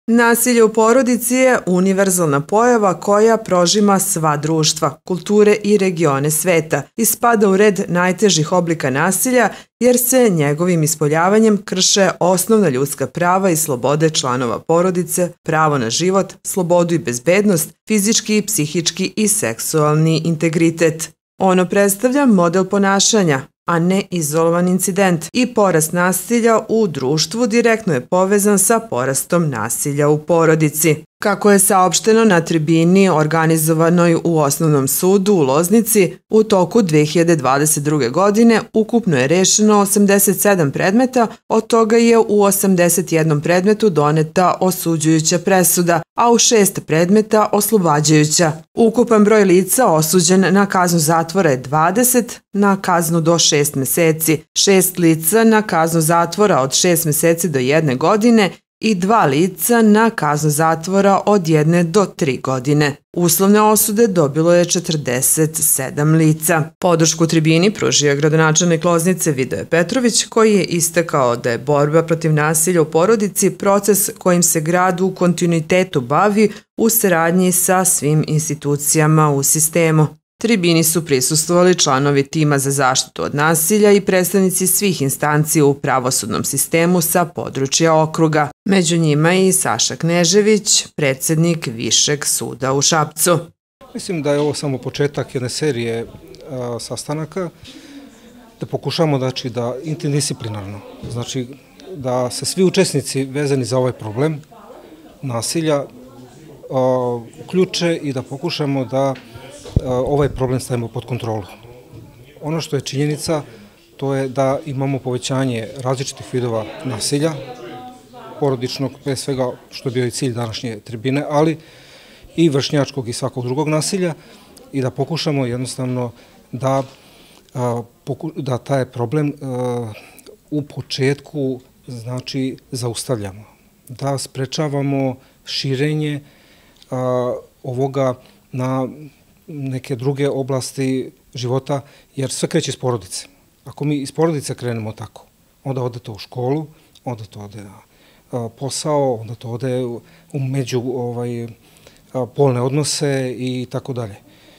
Nasilje u porodici je univerzalna pojava koja prožima sva društva, kulture i regione sveta i spada u red najtežih oblika nasilja jer se njegovim ispoljavanjem krše osnovna ljudska prava i slobode članova porodice, pravo na život, slobodu i bezbednost, fizički, psihički i seksualni integritet. Ono predstavlja model ponašanja, a ne izolovan incident, i porast nasilja u društvu direktno je povezan sa porastom nasilja u porodici. Kako je saopšteno na tribini organizovanoj u Osnovnom sudu u Loznici, u toku 2022. godine ukupno je rešeno 87 predmeta, od toga je u 81 predmetu doneta osuđujuća presuda, a u 6 predmeta oslobađajuća. Ukupan broj lica osuđen na kaznu zatvora je 20, na kaznu do 6 meseci, 6 lica na kaznu zatvora od 6 meseci do 1 godine i 2 lica na kaznu zatvora od 1 do 3 godine. Uslovne osude dobilo je 47 lica. Podršku tribini pružio je gradonačelnik Loznice Vidoje Petrović, koji je istakao da je borba protiv nasilja u porodici proces kojim se grad u kontinuitetu bavi u saradnji sa svim institucijama u sistemu. Tribini su prisustvovali članovi tima za zaštitu od nasilja i predstavnici svih instanci u pravosudnom sistemu sa područja okruga. Među njima i Saša Knežević, predsednik Višeg suda u Šapcu. Mislim da je ovo samo početak jedne serije sastanaka, da pokušamo da interdisciplinarno, da se svi učesnici vezani za ovaj problem nasilja uključe i da pokušamo da ovaj problem stavimo pod kontrolu. Ono što je činjenica, to je da imamo povećanje različitih vidova nasilja, porodičnog, pre svega što je bio i cilj današnje tribine, ali i vršnjačkog i svakog drugog nasilja, i da pokušamo jednostavno da taj problem u početku zaustavljamo, da sprečavamo širenje ovoga na neke druge oblasti života, jer sve kreće iz porodice. Ako mi iz porodice krenemo tako, onda ode to u školu, onda to ode na posao, onda to ode u među polne odnose i tako dalje.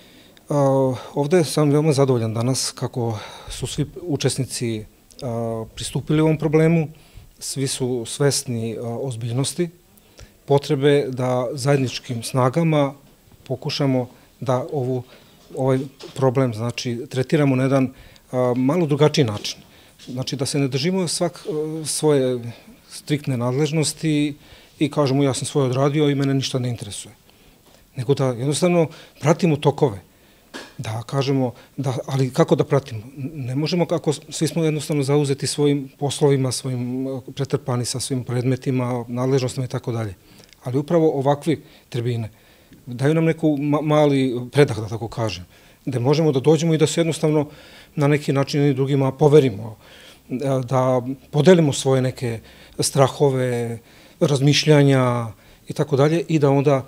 Ovde sam veoma zadovoljan danas kako su svi učesnici pristupili ovom problemu, svi su svesni ozbiljnosti, potrebe da zajedničkim snagama pokušamo da ovaj problem tretiramo na jedan malo drugačiji način. Da se ne držimo svak svoje striktne nadležnosti i kažemo ja sam svoje odradio i mene ništa ne interesuje. Nego da jednostavno pratimo tokove. Da kažemo, ali kako da pratimo? Ne možemo kako svi smo jednostavno zauzeti svojim poslovima, svojim pretrpani sa svim predmetima, nadležnostima i tako dalje. Ali upravo ovakvi tribine daju nam neku mali predah, da tako kažem, gde možemo da dođemo i da se jednostavno na neki način i drugima poverimo, da podelimo svoje neke strahove, razmišljanja i tako dalje, i da onda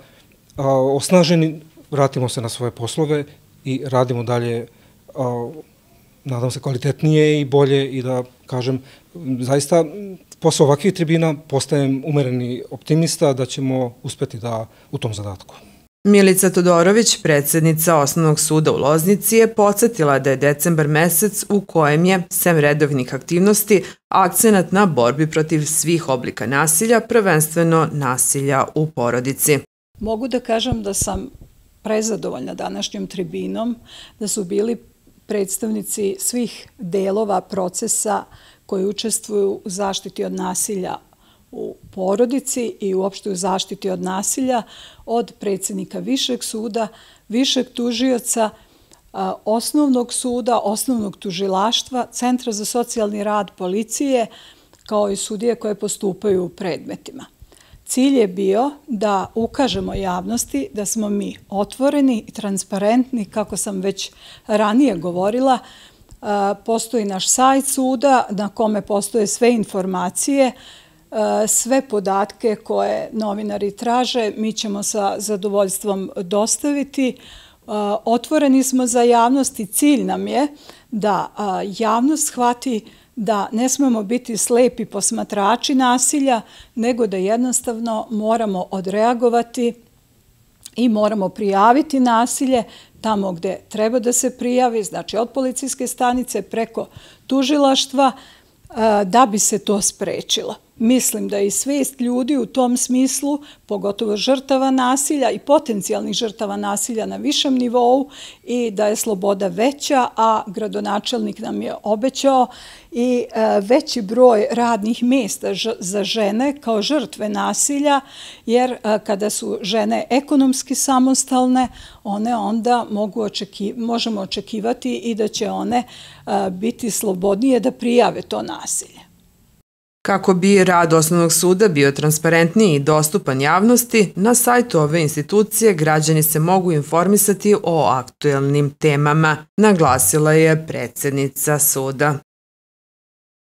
osnaženi vratimo se na svoje poslove i radimo dalje, nadam se, kvalitetnije i bolje, i da kažem, zaista posle ovakvih tribina postajem umereni optimista da ćemo uspeti u tom zadatku. Milica Todorović, predsednica Osnovnog suda u Loznici, je podsjetila da je decembar mesec u kojem je, sem redovnih aktivnosti, akcenat na borbi protiv svih oblika nasilja, prvenstveno nasilja u porodici. Mogu da kažem da sam prezadovoljna današnjom tribinom, da su bili predstavnici svih delova procesa koji učestvuju u zaštiti od nasilja u porodici i uopšte u zaštiti od nasilja, od predsednika Višeg suda, Višeg tužioca, Osnovnog suda, Osnovnog tužilaštva, Centra za socijalni rad, policije, kao i sudije koje postupaju u predmetima. Cilj je bio da ukažemo javnosti da smo mi otvoreni i transparentni, kako sam već ranije govorila. Postoji naš sajt suda na kome postoje sve informacije, sve podatke koje novinari traže, mi ćemo sa zadovoljstvom dostaviti. Otvoreni smo za javnost i cilj nam je da javnost shvati da ne smemo biti slepi posmatrači nasilja, nego da jednostavno moramo odreagovati i moramo prijaviti nasilje tamo gde treba da se prijavi, znači od policijske stanice preko tužilaštva, da bi se to sprečilo. Mislim da je i svest ljudi u tom smislu, pogotovo žrtava nasilja i potencijalnih žrtava nasilja na višem nivou, i da je sloboda veća, a gradonačelnik nam je obećao i veći broj radnih mesta za žene kao žrtve nasilja, jer kada su žene ekonomski samostalne, one onda možemo očekivati i da će one biti slobodnije da prijave to nasilje. Kako bi rad Osnovnog suda bio transparentniji i dostupan javnosti, na sajtu ove institucije građani se mogu informisati o aktuelnim temama, naglasila je predsednica suda.